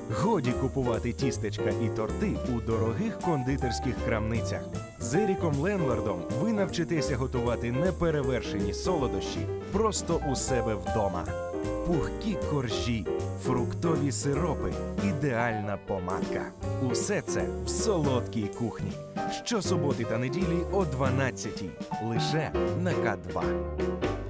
Годі купувати тістечка і торти у дорогих кондитерських крамницях. З Еріком Ленлардом ви навчитеся готувати неперевершені солодощі просто у себе вдома. Пухкі коржі, фруктові сиропи, ідеальна помадка. Усе це в солодкій кухні. Щосуботи та неділі о 12-й. Лише на К2.